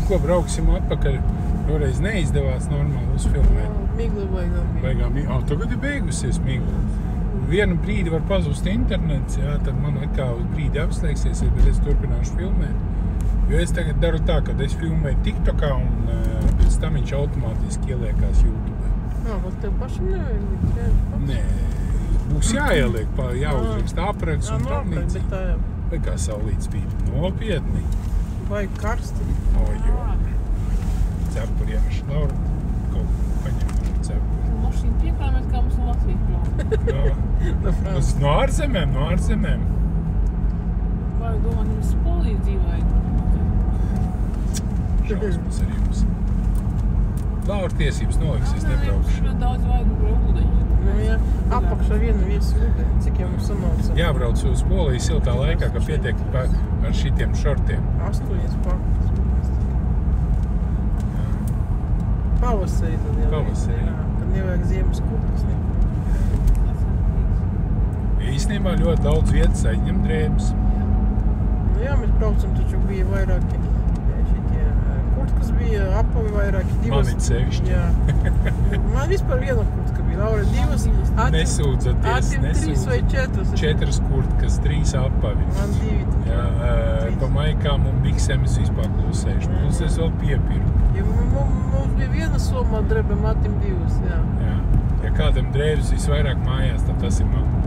ko, brauksim atpakaļ. Toreiz neizdevās normāli uzfilmēt. Migla baigā. Tagad ir beigusies migla. Vienu brīdi var pazust internets, jā, tad man kā uz brīdi apslēgsies, bet es turpināšu filmēt. Jo es tagad daru tā, kad es filmēju TikTokā un pēc tam viņš automātiski ieliekās YouTube. Bet tev pašam nevajag? Nē, būs jāieliek, jāuzrakst apraksts un tam līdzīgi. Vai kā saulīt spīd? Nopietni. Vai karsti? Jo. Cepuri iemeši Laura. Kaut paņem cepuri. Mašīna piekrāmēt, kā mums no Latvijas brauc. No ārzemēm. Vai domā, jums Polija dzīvoja? Šausmas ar jums. Laura tiesības noliks, es nebraukšu. Ļoti daudz vajag ūdeņi. Jā, apakšā vienu viesu ūdeņi, cik jau mums samauca. Jābrauc uz Poliju siltā laikā, ka pietiek ar šitiem šortiem. 8 pakas. Pavasarī tad jau. Pavasarī. Kad nevajag ziemas kurpes neko. Īstenībā ļoti daudz vietas aizņem drēbes. Jā, mēs braucam, taču bija vairāki šitie kurtkas bija, apavi vairāki, divas. Man it sevišķi. Jā. Man vispār viena kurtka bija, Laura divas. Nesūdzaties, Atim 3 vai 4. 4 kurtkas, 3 apavi. Man 2. Jā, pa maikām un biksēm es vispār klusēšu. Plus es vēl piepiru. Ja mums bija viena soma drēbe, Matim 2, jā. Jā. Ja kādam drēbes visvairāk mājās, tad tas ir man.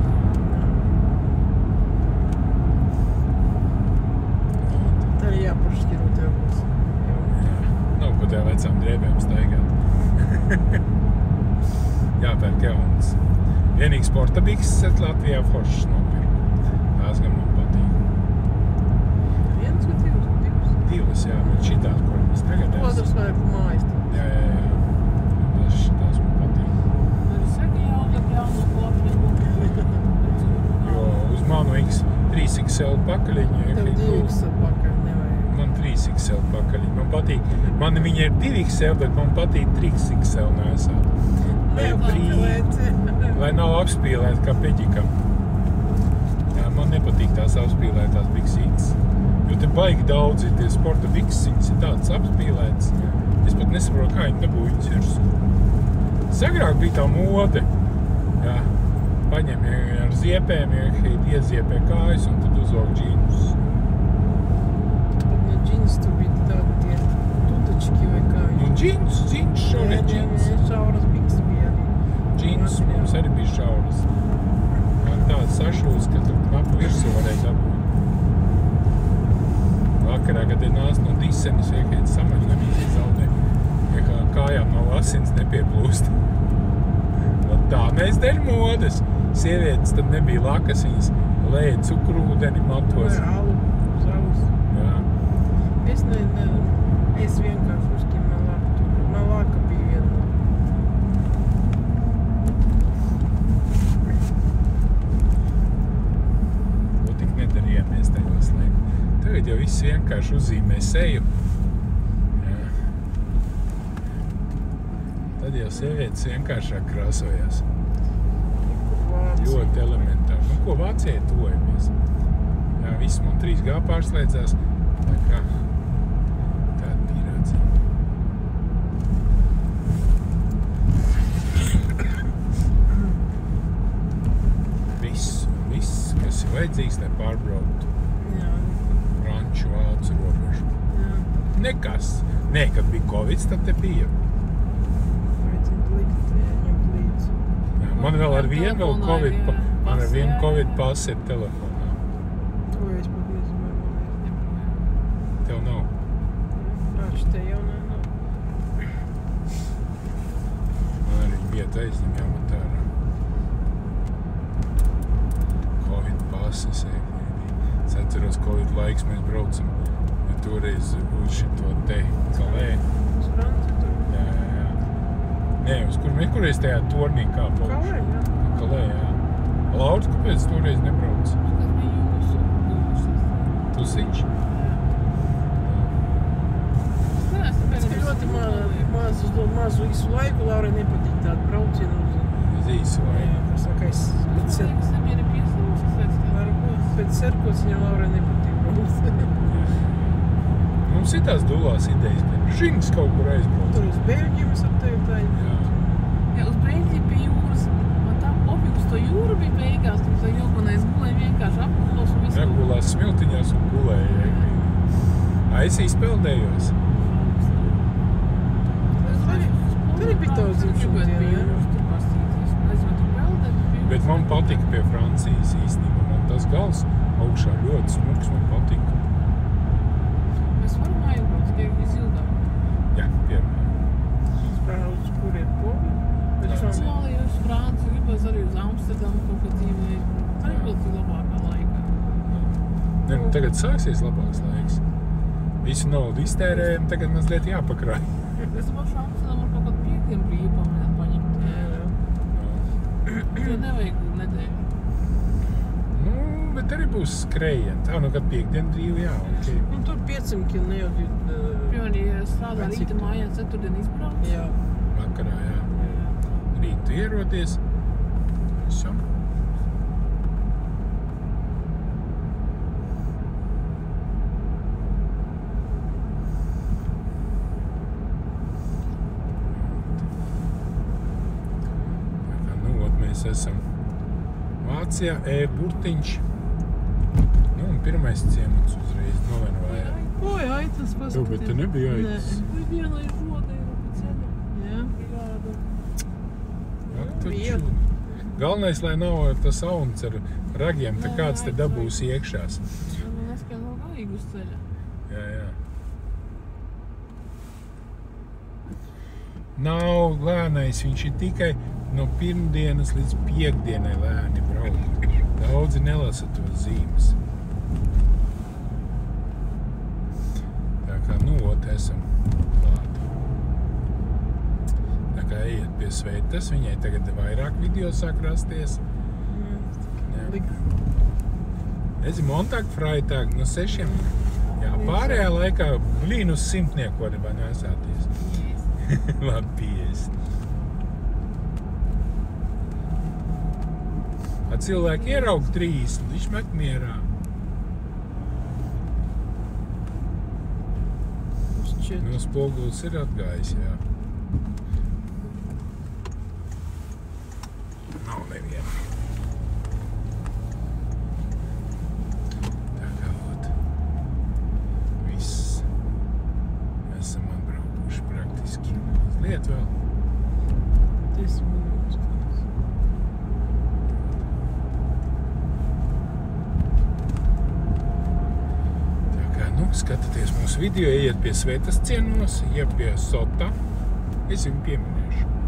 Tā ir jāpašķiro tev būs. Nav ko tev vecām drēbēm staigāt. Jāpērk jaunas. Vienīgi sporta bikses Latvijā foršas nopirkt. Tās gan man patīk. Vienas vai divas? Divas, jā, bet šitās, ko mēs tagad esam. Otrs vajag mājas. Jā. Šitās man patīk. Saka jaunu Latviju. Jo uz manu 3XL pakaļiņu. Tev 2XL pakaļ nevajag. Man 3XL pakaļiņu. Man patīk. Man viņa ir 2XL, bet man patīk 3XL nesāt. Lai nav apspīlēt kā peģikam. Jā, man nepatīk tās apspīlētās biksītes. Jo te baigi daudz ir tie sporta biksītes, ir tādas apspīlētas. Es pat nesaprotu, kā viņi dabū viņas virs. Agrāk bija tā mode. Jā, paņem ar ziepēm, ieziepē kājas un tad uzvalk džīnus. Pat no džīnus tur bija tādi tie tudački vai kā viņi. Nu, džīnus, šaurie džīnus. Šauras bikses bija arī. Džīnus mums arī bija šauras. Tāds sašūs, ka tur knapu virsū varēja dabūt. Vakarā, kad ir nāc no disenis, vienkārši samaļ nemīzi zaudē. Ja kājām nav asins nepieplūst. Tā mēs dēļ modes. Sievietes tad nebija lakas, viņas lēja cukurūdeni matos. Vai alu, savus. Jā. Es vienkārši uzķinu man laka tur. Man laka bija viena. Ko tik nedarījāmies tajos laikos. Tagad jau viss vienkārši uzzīmē seju. Jā. Tad jau sievietes vienkāršāk krāsojās. Ļoti elementāri. Nu, ko Vācijai tojamies? Jā, viss man 3G pārslēdzās. Tā kā tāda pierādzība. Viss, kas ir vajadzīgs, lai pārbrauktu. Jā. Franču, vācu robežu. Jā. Nekas. Nē, kad bija Covid, tad te bija. Vajadzētu likt, ņemt līdzi. Jā, man vēl ar vienu Covid pasi ir telefonā. To es pat nezinu, vai man ir. Tev nav? Te jau nav. Man arī vieta aizņem jāmat ārā. Covid pases. Es atceros Covid laiks, mēs braucam toreiz uz šito te Kalē. Uz Franciju tur? Jā. Nē, uz kurreiz tajā tornī kāpauši? Kalē, jā. Kalē, jā. Lauds, kāpēc toreiz nebrauc? Tas bija jūsu. Tusiņš? Es ļoti mazu īsu laiku, Laurai nepatīk tādu braucienu uz īsu laiku. kā sakais, pēc Serkots viņam Laurai nepatīk braukt. Mums ir tās dulās idejas, bet žings kaut kur aizbrauc. Tur uz Beļģiju mēs ar tevi tā. Jā. Ja uz Beļģiju pie jūras, man tā pofīgi uz to jūru bija beigās, tur tā joganais gulēja vienkārši apgulos un visu. Negulās smiltiņās un gulēja. Es izpeldējos. Tur arī bija tavs dzimšanas diena, jā? Tur pastīties. Aizvien tur peldēt. Bet man patika pie Francijas īstenībā. Man tas gals augšā ļoti smuks, man patika. Mēs varam aizbraukt, tikai izildām. Jā, pierunājam. Sprāvus, kur ir povi? Bet Francija. šom Somālija uz Franciju, gribēs arī uz Amsterdamu kaut kā dzīvēt. Aizbraukt ir labākā laikā. Ne, nu, tagad sāksies labāks laiks. Visu naudu iztērējam, tagad mazliet jāpakrāj. Es domāju, Amsterdamu ar kaut kādu piekdien brīvu paņemt. Jo nevajag nedēļu. Nu, bet arī būs skrējieni. Tā, nu, kad piekdien brīvi, jā, ok. Un tur 500 km ne jau Piemēram, ja strādā Cik rīta tu? mājās, ceturtdien izbrauc. jā. Vakarā, jā. Rīt tu ierodies. Visu. Mēs esam Vācijā, burtiņš. Nu, un pirmais ciemats uzreiz Novenvājā. Oi, aitas paskatīt. Tu, bet te nebija aitas. Vai vienai žodai pa ceļu? Jā. Jāda. Ak, tu Bija. čū. Galvenais, lai nav tas auns ar ragiem, tā kāds te dabūs iekšās. Man neskan nav galīgi uz ceļa. Jā, jā. Nav lēnais, viņš ir tikai no pirmdienas līdz piekdienai lēni braukt. Daudzi nelasa to zīmes. Tā kā, nu, ot, esam klāt. Tā kā ejiet pie Sveitas, viņai tagad vairāk video sāk rasties. Jā. Redzi, Montag, Freitag, no 6. Jā, pārējā laikā blīn uz 100 var nesāties. Labi, 50. Cilvēki ieraug 30, viņš met mierā. Uz 4. No spogulis ir atgājis, jā. Nav neviena. Tā kā ot. Viss. Esam atbraukuši praktiski. Liet vēl. 10 minūtes. Skatieties mūsu video, ejiet pie Sveitas ciemos, ja pie Sota. Es viņu pieminēšu.